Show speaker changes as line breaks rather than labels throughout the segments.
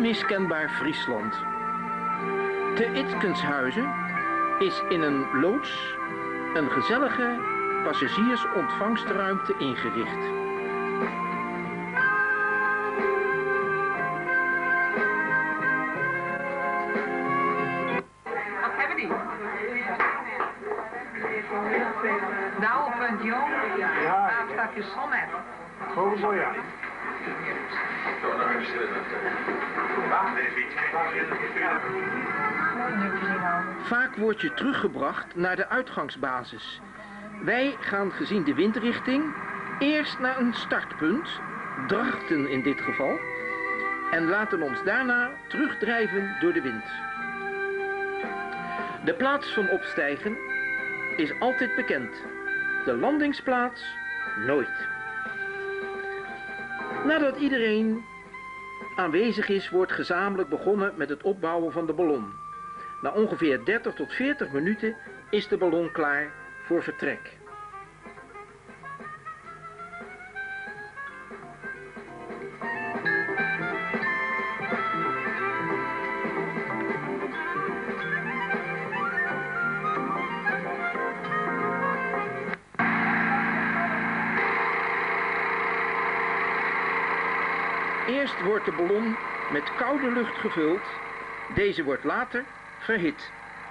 onmiskenbaar Friesland. Te Itkenshuizen is in een loods een gezellige passagiersontvangstruimte ingericht.
Wat hebben die? Nou, punt jong. Ja. Stakje sommet.
Gewoon zo, ja.
Vaak word je teruggebracht naar de uitgangsbasis. Wij gaan gezien de windrichting eerst naar een startpunt, Drachten in dit geval, en laten ons daarna terugdrijven door de wind. De plaats van opstijgen is altijd bekend, de landingsplaats nooit. Nadat iedereen aanwezig is, wordt gezamenlijk begonnen met het opbouwen van de ballon. Na ongeveer 30 tot 40 minuten is de ballon klaar voor vertrek. Eerst wordt de ballon met koude lucht gevuld. Deze wordt later verhit.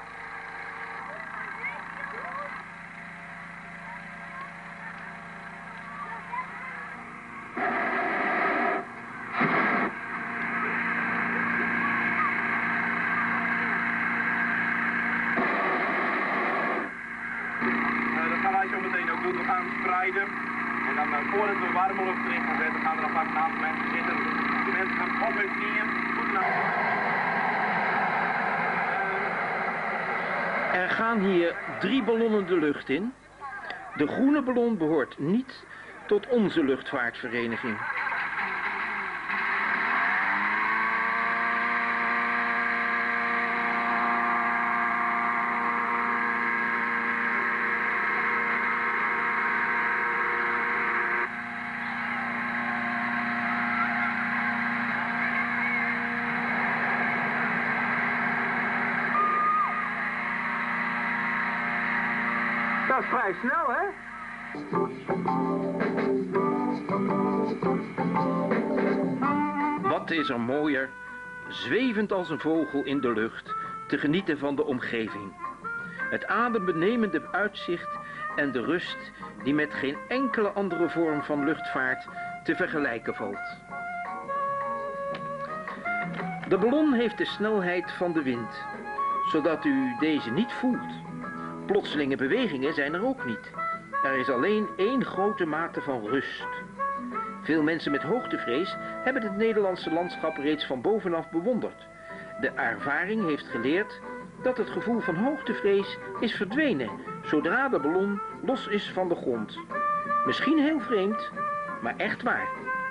Dat gaan wij zo meteen ook doen. We gaan spreiden. En dan voordat we warme lucht erin gaan zetten, gaan er alvast een aantal mensen zitten. De mensen gaan op hun knieën. Goed naar.
Er gaan hier 3 ballonnen de lucht in. De groene ballon behoort niet tot onze luchtvaartvereniging.
Dat is vrij snel, hè?
Wat is er mooier, zwevend als een vogel in de lucht, te genieten van de omgeving. Het adembenemende uitzicht en de rust die met geen enkele andere vorm van luchtvaart te vergelijken valt. De ballon heeft de snelheid van de wind, zodat u deze niet voelt. Plotselinge bewegingen zijn er ook niet. Er is alleen één grote mate van rust. Veel mensen met hoogtevrees hebben het Nederlandse landschap reeds van bovenaf bewonderd. De ervaring heeft geleerd dat het gevoel van hoogtevrees is verdwenen zodra de ballon los is van de grond. Misschien heel vreemd, maar echt waar.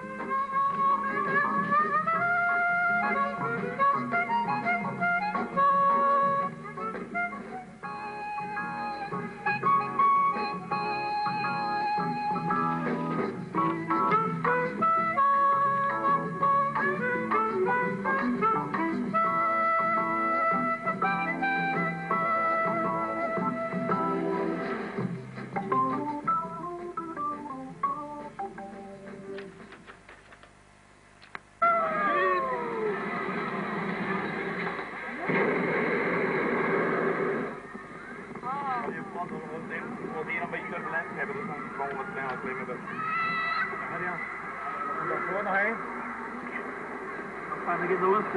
We hier een beetje turbulentie hebben, dus dan gewoon wat sneller klimmen. Ja, en daarvoor nog heen. Dan gaan we in de lucht.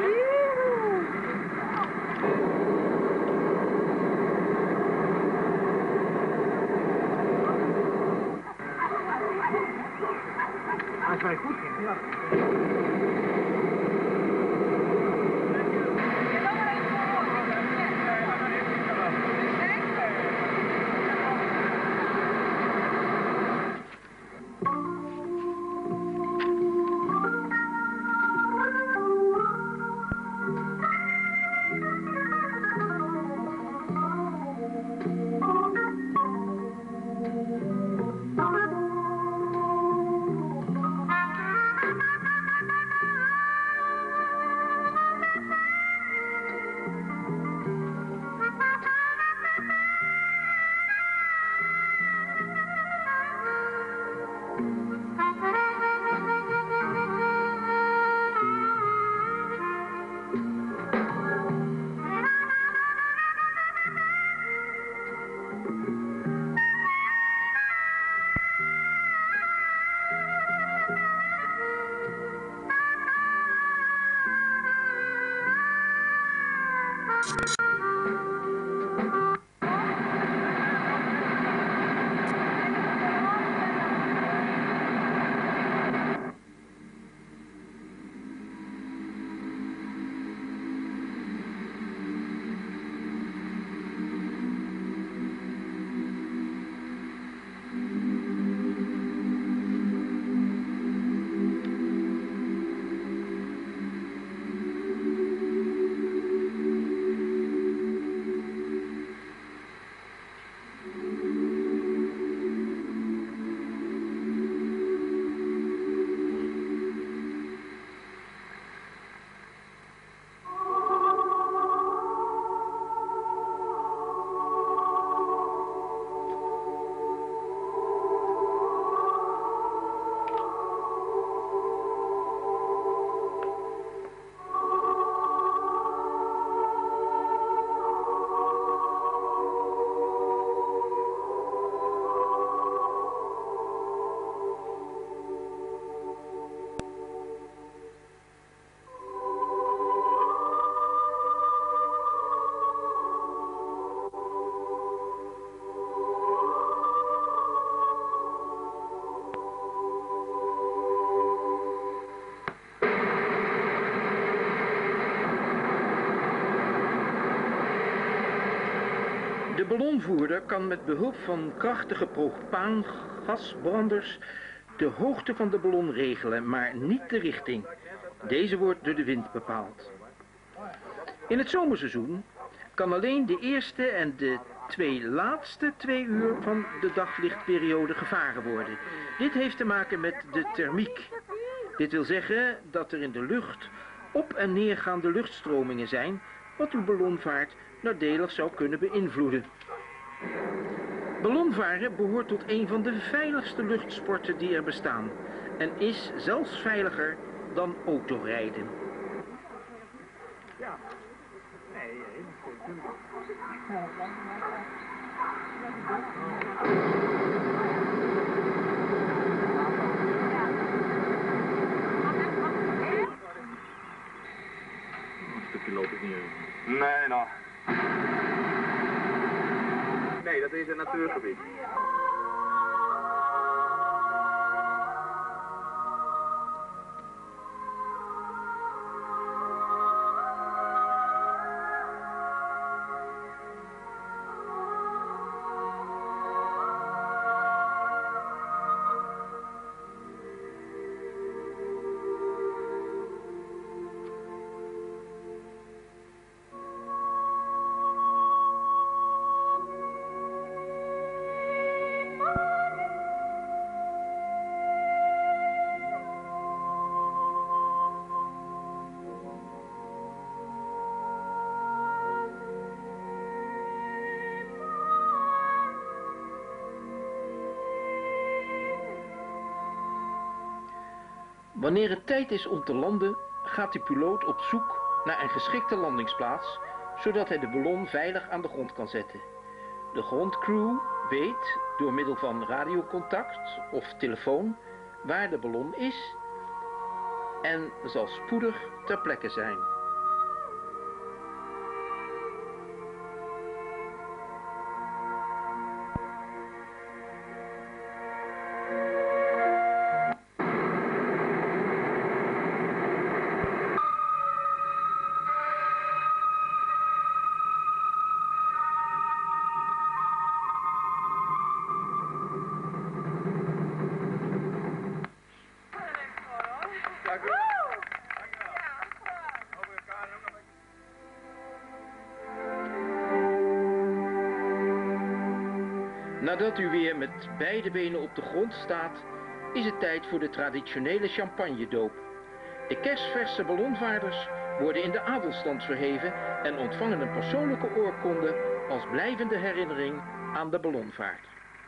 Als wij goed ging, ja.
ballonvoerder kan met behulp van krachtige propaangasbranders de hoogte van de ballon regelen, maar niet de richting. Deze wordt door de wind bepaald. In het zomerseizoen kan alleen de eerste en de laatste 2 uur van de daglichtperiode gevaren worden. Dit heeft te maken met de thermiek. Dit wil zeggen dat er in de lucht op- en neergaande luchtstromingen zijn, wat uw ballonvaart nadelig zou kunnen beïnvloeden. Ballonvaren behoort tot een van de veiligste luchtsporten die er bestaan en is zelfs veiliger dan autorijden.
Ja. Nee, natuurlijk.
Een stukje loop ik niet over.
Nee, nog. Nee, dat is een natuurgebied.
Wanneer het tijd is om te landen, gaat de piloot op zoek naar een geschikte landingsplaats, zodat hij de ballon veilig aan de grond kan zetten. De grondcrew weet door middel van radiocontact of telefoon waar de ballon is en zal spoedig ter plekke zijn. Nadat u weer met beide benen op de grond staat, is het tijd voor de traditionele champagnedoop. De kersverse ballonvaarders worden in de adelstand verheven en ontvangen een persoonlijke oorkonde als blijvende herinnering aan de ballonvaart.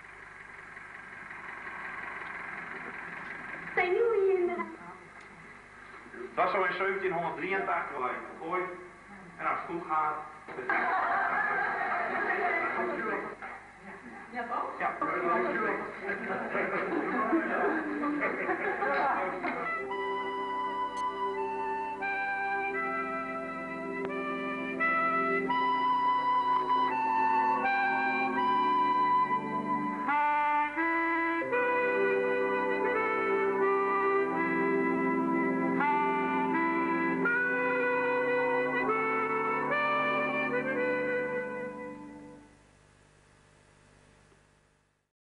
Dat is zo in 1783 wel even gegooid. En als het goed gaat...
Ja, toch?
Ja.